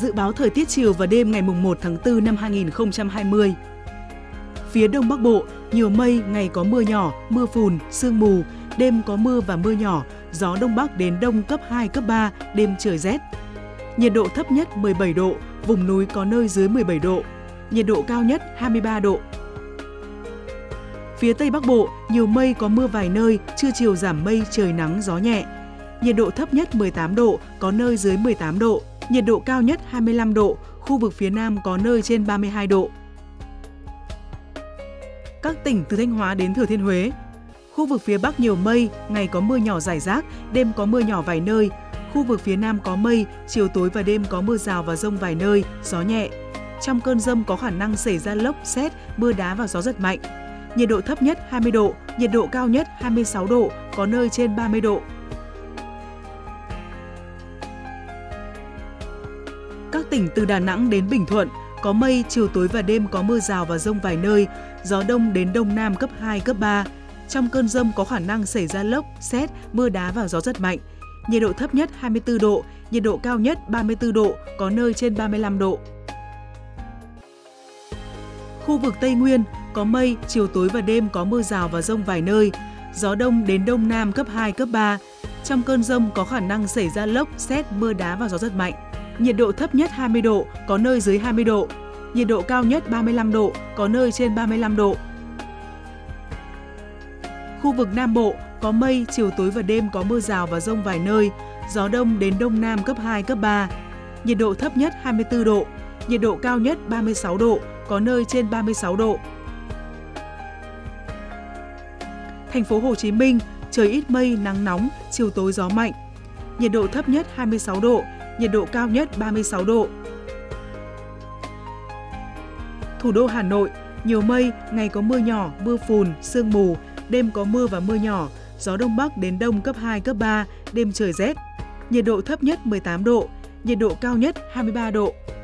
Dự báo thời tiết chiều và đêm ngày 1 tháng 4 năm 2020. Phía Đông Bắc Bộ, nhiều mây, ngày có mưa nhỏ, mưa phùn, sương mù, đêm có mưa và mưa nhỏ, gió Đông Bắc đến Đông cấp 2, cấp 3, đêm trời rét. Nhiệt độ thấp nhất 17 độ, vùng núi có nơi dưới 17 độ, nhiệt độ cao nhất 23 độ. Phía Tây Bắc Bộ, nhiều mây có mưa vài nơi, trưa chiều giảm mây, trời nắng, gió nhẹ. Nhiệt độ thấp nhất 18 độ, có nơi dưới 18 độ, nhiệt độ cao nhất 25 độ, khu vực phía Nam có nơi trên 32 độ. Các tỉnh từ Thanh Hóa đến Thừa Thiên Huế. Khu vực phía Bắc nhiều mây, ngày có mưa nhỏ rải rác, đêm có mưa nhỏ vài nơi. Khu vực phía Nam có mây, chiều tối và đêm có mưa rào và dông vài nơi, gió nhẹ. Trong cơn dông có khả năng xảy ra lốc, sét, mưa đá và gió giật mạnh. Nhiệt độ thấp nhất 20 độ, nhiệt độ cao nhất 26 độ, có nơi trên 30 độ. Các tỉnh từ Đà Nẵng đến Bình Thuận có mây, chiều tối và đêm có mưa rào và dông vài nơi, gió đông đến đông nam cấp 2, cấp 3. Trong cơn dông có khả năng xảy ra lốc, sét, mưa đá và gió giật mạnh. Nhiệt độ thấp nhất 24 độ, nhiệt độ cao nhất 34 độ, có nơi trên 35 độ. Khu vực Tây Nguyên có mây, chiều tối và đêm có mưa rào và dông vài nơi, gió đông đến đông nam cấp 2, cấp 3. Trong cơn dông có khả năng xảy ra lốc, sét, mưa đá và gió giật mạnh. Nhiệt độ thấp nhất 20 độ, có nơi dưới 20 độ. Nhiệt độ cao nhất 35 độ, có nơi trên 35 độ. Khu vực Nam Bộ có mây, chiều tối và đêm có mưa rào và dông vài nơi, gió đông đến đông nam cấp 2, cấp 3. Nhiệt độ thấp nhất 24 độ, nhiệt độ cao nhất 36 độ, có nơi trên 36 độ. Thành phố Hồ Chí Minh, trời ít mây, nắng nóng, chiều tối gió mạnh. Nhiệt độ thấp nhất 26 độ, nhiệt độ cao nhất 36 độ. Thủ đô Hà Nội, nhiều mây, ngày có mưa nhỏ, mưa phùn, sương mù, đêm có mưa và mưa nhỏ, gió Đông Bắc đến Đông cấp 2, cấp 3, đêm trời rét. Nhiệt độ thấp nhất 18 độ, nhiệt độ cao nhất 23 độ.